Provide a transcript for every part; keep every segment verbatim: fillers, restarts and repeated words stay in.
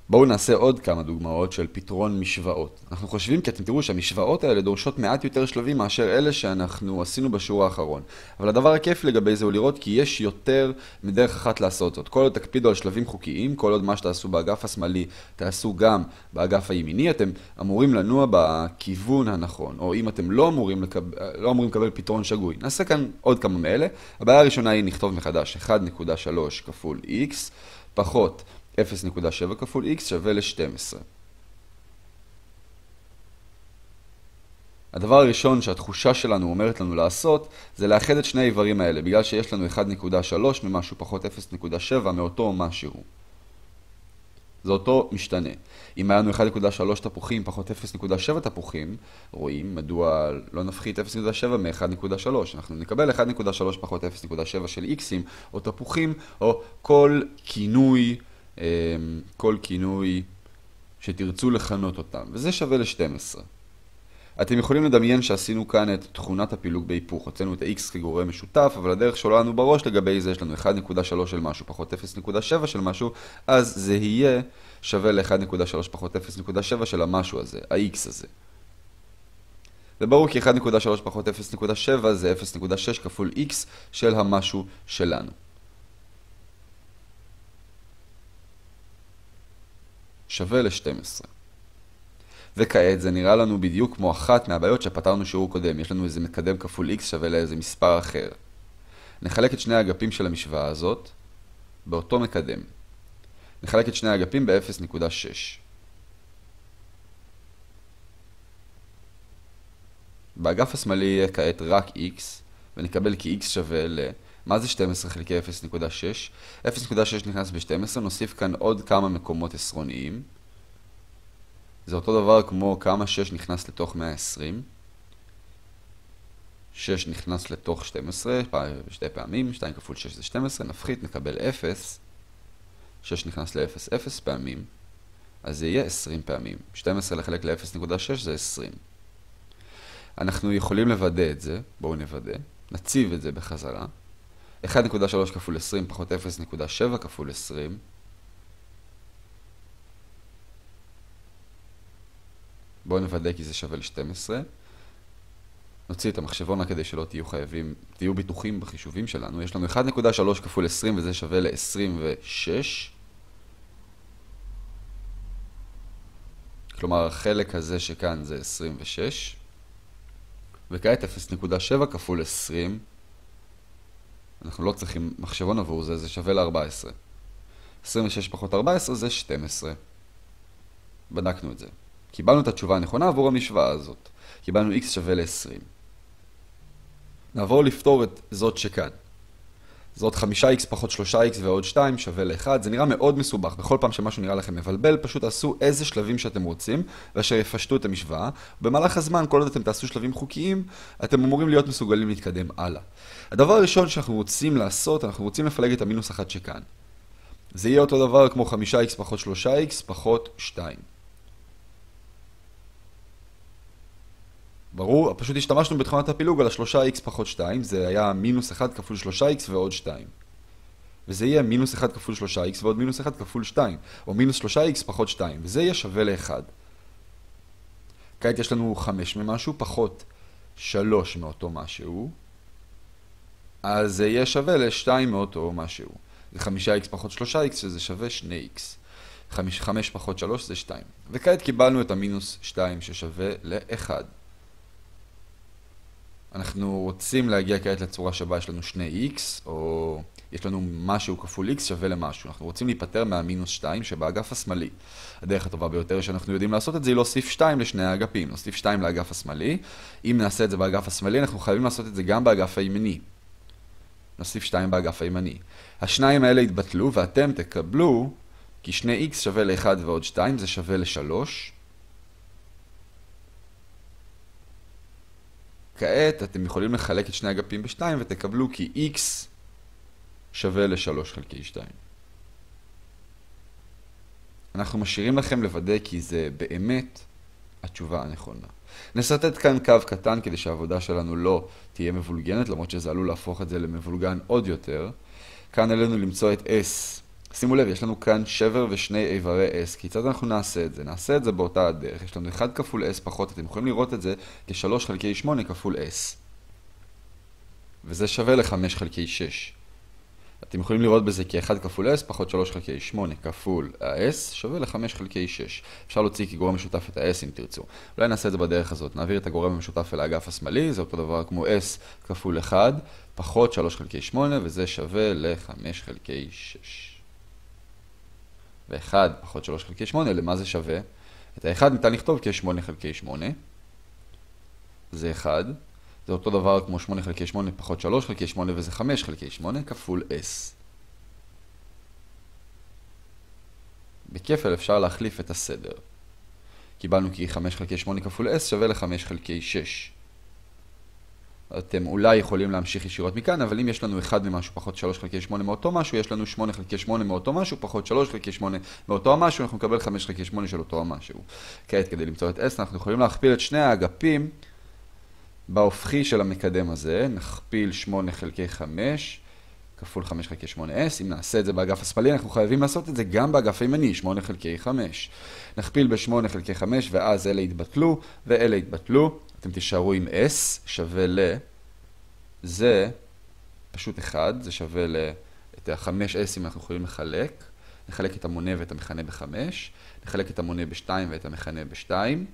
בואו נעשה עוד כמה דוגמאות של פתרון משוואות. אנחנו חושבים כי אתם תראו שהמשוואות האלה דורשות מעט יותר שלבים מאשר אלה שאנחנו עשינו בשיעור האחרון. אבל הדבר הכיף לגבי זה הוא לראות כי יש יותר מדרך אחת לעשות זאת. כל עוד תקפידו על שלבים חוקיים, כל עוד מה שתעשו באגף השמאלי תעשו גם באגף הימיני, אתם אמורים לנוע בכיוון הנכון. או אם אתם לא אמורים לקבל, לא אמורים לקבל פתרון שגוי. נעשה כאן עוד כמה מאלה. הבעיה הראשונה היא נכתוב מחדש אחת נקודה שלוש כפול x פחות אפס נקודה שבע כפול x שווה ל-שתים עשרה. הדבר הראשון שהתחושה שלנו אומרת לנו לעשות, זה לאחד את שני האיברים האלה, בגלל שיש לנו אחת נקודה שלוש ממשהו פחות אפס נקודה שבע מאותו משהו. זה אותו משתנה. אם היה לנו אחת נקודה שלוש תפוחים פחות אפס נקודה שבע תפוחים, רואים מדוע לא נפחית אפס נקודה שבע מ-אחת נקודה שלוש. אנחנו נקבל אחת נקודה שלוש פחות אפס נקודה שבע של x'ים, או תפוחים, או כל כינוי, כל כינוי שתרצו לכנות אותם, וזה שווה ל-שתים עשרה. אתם יכולים לדמיין שעשינו כאן את תכונת הפילוג בהיפוך. הוצאנו את ה-x כגורם משותף, אבל הדרך שלו לנו בראש לגבי זה יש לנו אחת נקודה שלוש של משהו פחות אפס נקודה שבע של משהו, אז זה יהיה שווה ל-אחת נקודה שלוש פחות אפס נקודה שבע של המשהו הזה, ה-x הזה. זה ברור כי אחת נקודה שלוש פחות אפס נקודה שבע זה אפס נקודה שש כפול x של המשהו שלנו. שווה ל-שתים עשרה. וכעת זה נראה לנו בדיוק כמו אחת מהבעיות שפתרנו שיעור קודם. יש לנו איזה מקדם כפול x שווה לאיזה מספר אחר. נחלק את שני האגפים של המשוואה הזאת באותו מקדם. נחלק את שני האגפים ב-אפס נקודה שש. באגף השמאלי יהיה כעת רק x, ונקבל כי x שווה ל... מה זה שתים עשרה חלקי אפס נקודה שש? אפס נקודה שש נכנס ב-שתים עשרה, נוסיף כאן עוד כמה מקומות עשרוניים. זה אותו דבר כמו כמה שש נכנס לתוך מאה ועשרים. שש נכנס לתוך שתים עשרה, שתי פעמים, שתיים כפול שש זה שתים עשרה, נפחית, נקבל אפס. שש נכנס ל-אפס, אפס פעמים, אז זה יהיה עשרים פעמים. שתים עשרה לחלק ל-אפס נקודה שש זה עשרים. אנחנו יכולים לוודא את זה, בואו נוודא, נציב את זה בחזרה. אחת נקודה שלוש כפול עשרים פחות אפס נקודה שבע כפול עשרים. בואו נוודא כי זה שווה ל-שתים עשרה. נוציא את המחשבון כדי שלא תהיו חייבים, תהיו ביטוחים בחישובים שלנו. יש לנו אחת נקודה שלוש כפול עשרים וזה שווה ל-עשרים ושש. כלומר, החלק הזה שכאן זה עשרים ושש. וכעת אפס נקודה שבע כפול עשרים. אנחנו לא צריכים מחשבון עבור זה, זה שווה ל-ארבע עשרה. עשרים ושש פחות ארבע עשרה זה שתים עשרה. בדקנו את זה. קיבלנו את התשובה הנכונה עבור המשוואה הזאת. קיבלנו x שווה ל-עשרים. נעבור לפתור את זאת שכאן. זאת חמש אקס פחות שלוש אקס ועוד שתיים שווה ל-אחד. זה נראה מאוד מסובך. בכל פעם שמשהו נראה לכם מבלבל, פשוט תעשו איזה שלבים שאתם רוצים, ואשר יפשטו את המשוואה. במהלך הזמן, כל עוד אתם תעשו שלבים חוקיים, אתם אמורים להיות מסוגלים להתקדם הלאה. הדבר הראשון שאנחנו רוצים לעשות, אנחנו רוצים לפלג את המינוס אחד שכאן. זה יהיה אותו דבר כמו חמש אקס פחות שלוש אקס פחות שתיים. ברור, פשוט השתמשנו בתכונת הפילוג על ה-שלוש אקס פחות שתיים, זה היה מינוס אחד כפול שלוש אקס ועוד שתיים. וזה יהיה מינוס אחד כפול שלוש אקס ועוד מינוס אחד כפול שתיים, או מינוס שלוש אקס פחות שתיים, וזה יהיה שווה ל-אחד. כעת יש לנו חמש ממשהו פחות שלוש מאותו משהו, אז זה יהיה שווה ל-שתיים מאותו משהו. זה חמש אקס פחות שלוש אקס שזה שווה שני אקס. חמש פחות שלוש זה שתיים. וכעת קיבלנו את המינוס שתיים ששווה ל-אחד. אנחנו רוצים להגיע כעת לצורה שבה יש לנו שני אקס, או יש לנו משהו כפול x שווה למשהו. אנחנו רוצים להיפטר מהמינוס שתיים שבאגף השמאלי. הדרך הטובה ביותר שאנחנו יודעים לעשות את זה היא להוסיף שתיים לשני האגפים. נוסיף שתיים לאגף השמאלי. אם נעשה את זה באגף השמאלי, אנחנו חייבים לעשות את זה גם באגף הימני. נוסיף שתיים באגף הימני. השניים האלה יתבטלו ואתם תקבלו, כי שני x שווה ל-אחד ועוד שתיים, זה שווה ל-שלוש. כעת אתם יכולים לחלק את שני אגפים ב-שתיים ותקבלו כי x שווה ל-שלוש חלקי שתיים. אנחנו משאירים לכם לוודא כי זה באמת התשובה הנכונה. נסרטט כאן קו קטן כדי שהעבודה שלנו לא תהיה מבולגנת, למרות שזה עלול להפוך את זה למבולגן עוד יותר. כאן עלינו למצוא את s שימו לב, יש לנו כאן שבר ושני איברי S. כיצד אנחנו נעשה את זה? נעשה את זה באותה הדרך. יש לנו אחד כפול S פחות, אתם יכולים לראות את זה כ-שלוש חלקי שמונה כפול S. וזה שווה ל-חמש חלקי שש. אתם יכולים לראות בזה כ-אחד כפול S פחות שלוש חלקי שמונה כפול ה-S שווה ל-חמש חלקי שש. אפשר להוציא כגורם משותף את ה-S אם תרצו. אולי נעשה את זה בדרך הזאת. נעביר את הגורם המשותף אל האגף השמאלי, זה אותו דבר כמו S כפול אחד פחות שלוש חלקי שמונה, וזה שווה ל-חמש חלקי שש. ו-אחד פחות שלוש חלקי שמונה, למה זה שווה? את ה-אחד ניתן לכתוב כ-שמונה חלקי שמונה. זה אחד. זה אותו דבר כמו שמונה חלקי שמונה פחות שלוש חלקי שמונה, וזה חמש חלקי שמונה כפול S. בכפל אפשר להחליף את הסדר. קיבלנו כי חמש חלקי שמונה כפול S שווה ל-חמש חלקי שש. אתם אולי יכולים להמשיך ישירות מכאן, אבל אם יש לנו אחד ממשהו פחות שלוש חלקי שמונה מאותו משהו, יש לנו שמונה חלקי שמונה מאותו משהו פחות שלוש חלקי שמונה מאותו המשהו, אנחנו נקבל חמש חלקי שמונה של אותו המשהו. כעת, כדי למצוא את S, אנחנו יכולים להכפיל את שני האגפים בהופכי של המקדם הזה. נכפיל שמונה חלקי חמש כפול חמש חלקי שמונה S. אם נעשה את זה באגף השמאלי, אנחנו חייבים לעשות את זה גם באגף הימני, שמונה חלקי חמש. נכפיל ב-שמונה חלקי חמש, ואז אלה יתבטלו, ואלה יתבטלו. אתם תישארו עם S שווה ל... זה פשוט אחד, זה שווה ל... את ה-חמש S אם אנחנו יכולים לחלק. נחלק את המונה ואת המכנה ב-חמש. נחלק את המונה ב-שתיים ואת המכנה ב-שתיים.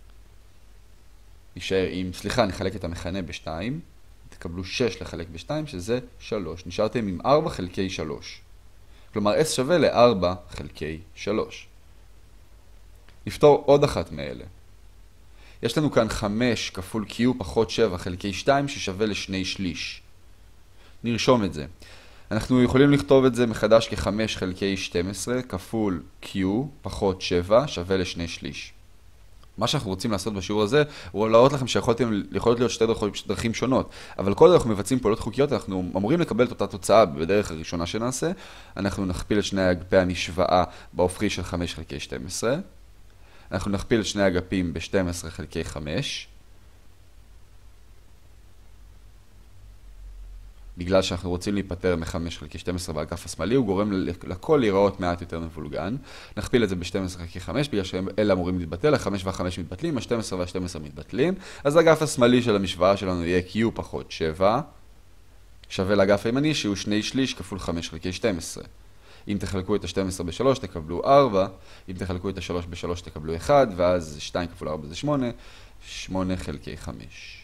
נשאר עם... סליחה, נחלק את המכנה ב-שתיים. תקבלו שש לחלק ב-שתיים, שזה שלוש. נשארתם עם ארבע חלקי שלוש. כלומר, S שווה ל-ארבע חלקי שלוש. נפתור עוד אחת מאלה. יש לנו כאן חמש כפול Q פחות שבע חלקי שתיים ששווה לשני שליש. נרשום את זה. אנחנו יכולים לכתוב את זה מחדש כ-חמש חלקי שתים עשרה כפול Q פחות שבע שווה לשני שליש. מה שאנחנו רוצים לעשות בשיעור הזה הוא להראות לכם שיכולות להיות שתי דרכים שונות. אבל כל עוד אנחנו מבצעים פעולות חוקיות, אנחנו אמורים לקבל את אותה תוצאה בדרך הראשונה שנעשה. אנחנו נכפיל את שני אגפי המשוואה בהופכי של חמש חלקי שתים עשרה. אנחנו נכפיל את שני אגפים ב-שתים עשרה חלקי חמש. בגלל שאנחנו רוצים להיפטר מ-חמש חלקי שתים עשרה באגף השמאלי, הוא גורם לכל להיראות מעט יותר מבולגן. נכפיל את זה ב-שתים עשרה חלקי חמש, בגלל שאלה אמורים להתבטל, ה-חמש וה-חמש מתבטלים, ה-שתים עשרה וה-שתים עשרה מתבטלים. אז האגף השמאלי של המשוואה שלנו יהיה Q פחות שבע, שווה לאגף הימני שהוא שני שליש כפול חמש חלקי שתים עשרה. אם תחלקו את ה-שתים עשרה ב-שלוש תקבלו ארבע, אם תחלקו את ה-שלוש ב-שלוש תקבלו אחד, ואז שתיים כפול ארבע זה שמונה, שמונה חלקי חמש.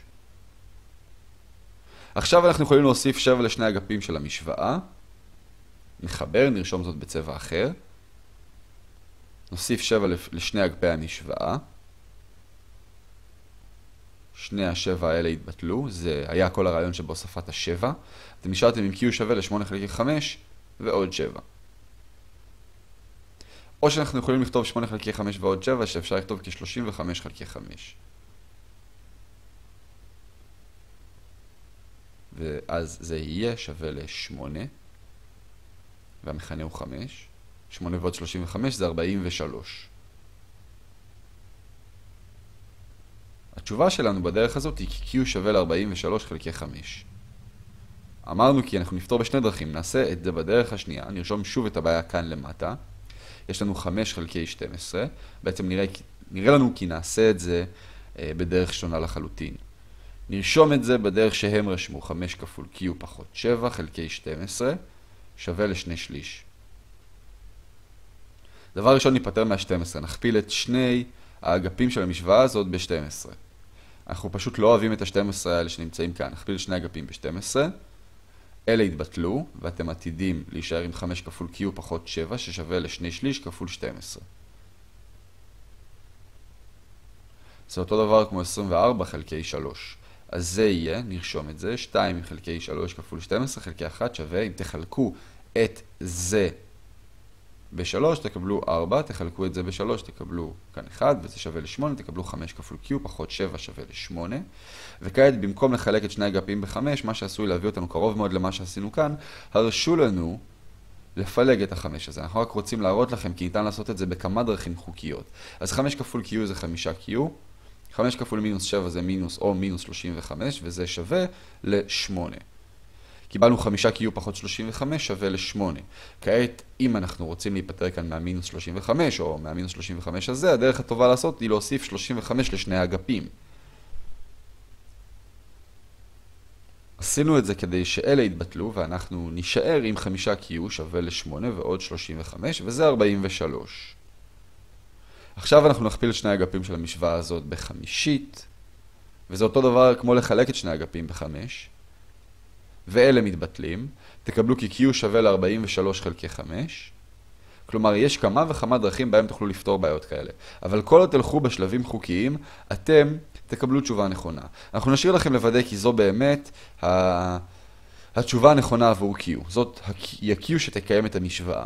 עכשיו אנחנו יכולים להוסיף שבע לשני אגפים של המשוואה. נחבר, נרשום זאת בצבע אחר. נוסיף שבע לשני אגפי המשוואה. שני השבע האלה התבטלו, זה היה כל הרעיון שבהוספת השבע. אתם נשארתם עם Q שווה ל-שמונה חלקי חמש ועוד שבע. או שאנחנו יכולים לכתוב שמונה חלקי חמש ועוד שבע, שאפשר לכתוב כ-שלושים וחמש חלקי חמש. ואז זה יהיה שווה ל-שמונה, והמכנה הוא חמש. שמונה ועוד שלושים וחמש זה ארבעים ושלוש. התשובה שלנו בדרך הזאת היא כי Q שווה ל-ארבעים ושלוש חלקי חמש. אמרנו כי אנחנו נפתור בשני דרכים, נעשה את זה בדרך השנייה, נרשום שוב את הבעיה כאן למטה. יש לנו חמש חלקי שתים עשרה, בעצם נראה, נראה לנו כי נעשה את זה אה, בדרך שונה לחלוטין. נרשום את זה בדרך שהם רשמו, חמש כפול Q פחות שבע חלקי שתים עשרה, שווה לשני שליש. דבר ראשון ניפטר מה-שתים עשרה, נכפיל את שני האגפים של המשוואה הזאת ב-שתים עשרה. אנחנו פשוט לא אוהבים את ה-שתים עשרה האלה שנמצאים כאן, נכפיל את שני אגפים ב-שתים עשרה, אלה יתבטלו, ואתם עתידים להישאר עם חמש כפול Q פחות שבע, ששווה לשני שליש כפול שתים עשרה. זה אותו דבר כמו עשרים וארבע חלקי שלוש. אז זה יהיה, נרשום את זה, שתיים חלקי שלוש כפול שתים עשרה חלקי אחת שווה, אם תחלקו את זה ב-שלוש תקבלו ארבע, תחלקו את זה ב-שלוש תקבלו כאן אחד, וזה שווה ל-שמונה, תקבלו חמש כפול Q פחות שבע שווה ל-שמונה. וכעת במקום לחלק את שני אגפים ב-חמש, מה שעשוי להביא אותנו קרוב מאוד למה שעשינו כאן, הרשו לנו לפלג את ה-חמש הזה. אנחנו רק רוצים להראות לכם כי ניתן לעשות את זה בכמה דרכים חוקיות. אז חמש כפול Q זה חמש Q, חמש כפול מינוס שבע זה מינוס או מינוס שלושים וחמש, וזה שווה ל-שמונה. קיבלנו חמישה קיו פחות שלושים וחמש שווה ל-שמונה. כעת, אם אנחנו רוצים להיפטר כאן מהמינוס שלושים וחמש או מהמינוס שלושים וחמש הזה, הדרך הטובה לעשות היא להוסיף שלושים וחמש לשני האגפים. עשינו את זה כדי שאלה יתבטלו, ואנחנו נשאר עם חמישה קיו שווה ל-שמונה ועוד שלושים וחמש, וזה ארבעים ושלוש. עכשיו אנחנו נכפיל את שני האגפים של המשוואה הזאת בחמישית, וזה אותו דבר כמו לחלק את שני האגפים בחמש, ואלה מתבטלים. תקבלו כי Q שווה ל-ארבעים ושלוש חלקי חמש. כלומר, יש כמה וכמה דרכים בהם תוכלו לפתור בעיות כאלה. אבל כל עוד תלכו בשלבים חוקיים, אתם תקבלו תשובה נכונה. אנחנו נשאיר לכם לוודא כי זו באמת ה... התשובה הנכונה עבור Q. זאת היא ה-Q שתקיים את המשוואה.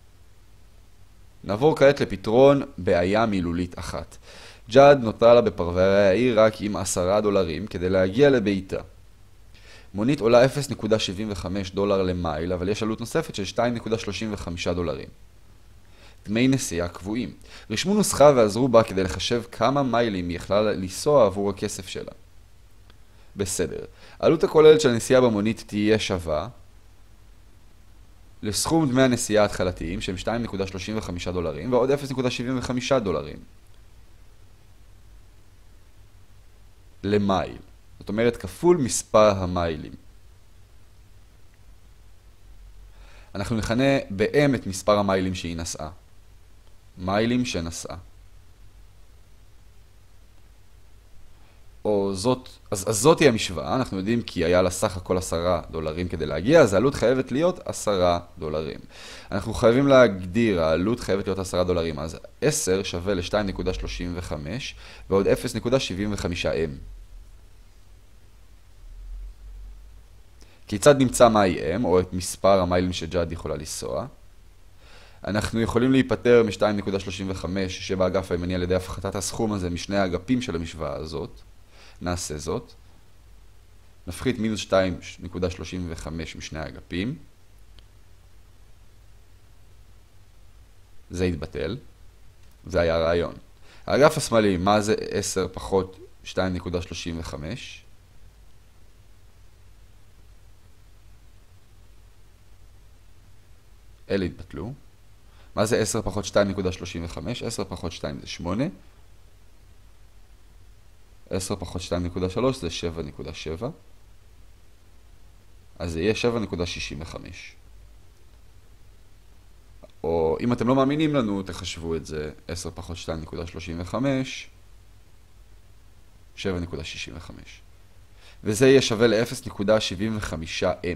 נעבור כעת לפתרון בעיה מילולית אחת. ג'אד נותרה לה בפרברי העיר רק עם עשרה דולרים כדי להגיע לביתה. מונית עולה אפס נקודה שבעים וחמש דולר למייל, אבל יש עלות נוספת של שתיים נקודה שלושים וחמישה דולרים. דמי נסיעה קבועים. רשמו נוסחה ועזרו בה כדי לחשב כמה מיילים היא יכלה לנסוע עבור הכסף שלה. בסדר. העלות הכוללת של הנסיעה במונית תהיה שווה לסכום דמי הנסיעה ההתחלתיים שהם שתיים נקודה שלושים וחמישה דולרים ועוד אפס נקודה שבעים וחמישה דולרים. למייל. זאת אומרת כפול מספר המיילים. אנחנו נכנה ב-M את מספר המיילים שהיא נסעה. מיילים שנסעה. או זאת, אז, אז זאת היא המשוואה, אנחנו יודעים כי היה לה סך הכל עשרה דולרים כדי להגיע, אז העלות חייבת להיות עשרה דולרים. אנחנו חייבים להגדיר, העלות חייבת להיות עשרה דולרים, אז עשר שווה ל-שתיים נקודה שלושים וחמש ועוד אפס נקודה שבעים וחמישה אם. כיצד נמצא מהי M, או את מספר המיילים שג'אד יכולה לנסוע? אנחנו יכולים להיפטר מ-שתיים נקודה שלושים וחמש שבאגף הימני על ידי הפחתת הסכום הזה משני האגפים של המשוואה הזאת. נעשה זאת. נפחית מינוס שתיים נקודה שלושים וחמש משני האגפים. זה יתבטל. זה היה הרעיון. האגף השמאלי, מה זה עשר פחות שתיים נקודה שלושים וחמש? אלה יתבטלו. מה זה עשר פחות שתיים נקודה שלושים וחמש? עשר פחות שתיים זה שמונה. עשר פחות שתיים נקודה שלוש זה שבע נקודה שבע. אז זה יהיה שבע נקודה שישים וחמש. או אם אתם לא מאמינים לנו, תחשבו את זה. עשר פחות שתיים נקודה שלושים וחמש. שבע נקודה שישים וחמש. וזה יהיה שווה ל-אפס נקודה שבעים וחמישה אם.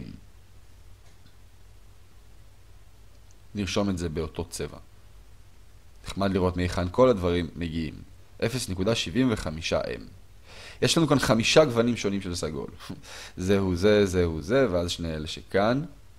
נרשום את זה באותו צבע. נחמד לראות מהיכן כל הדברים מגיעים. אפס נקודה שבעים וחמישה אם. יש לנו כאן חמישה גוונים שונים של סגול. זהו זה, זהו זה, ואז שני אלה שכאן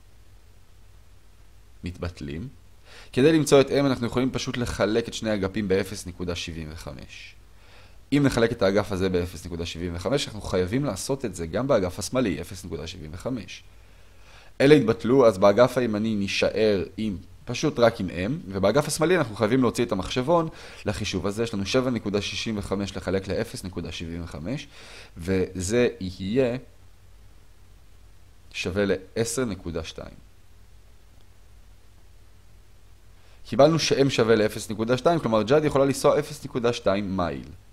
מתבטלים. כדי למצוא את M אנחנו יכולים פשוט לחלק את שני האגפים ב-אפס נקודה שבעים וחמש. אם נחלק את האגף הזה ב-אפס נקודה שבעים וחמש, אנחנו חייבים לעשות את זה גם באגף השמאלי, אפס נקודה שבעים וחמש. אלה יתבטלו, אז באגף הימני נשאר עם, פשוט רק עם M, ובאגף השמאלי אנחנו חייבים להוציא את המחשבון לחישוב הזה. יש לנו שבע נקודה שישים וחמש לחלק ל-אפס נקודה שבעים וחמש, וזה יהיה שווה ל-עשר נקודה שתיים. קיבלנו ש-M שווה ל-אפס נקודה שתיים, כלומר ג'אד יכולה לנסוע אפס נקודה שתיים מייל.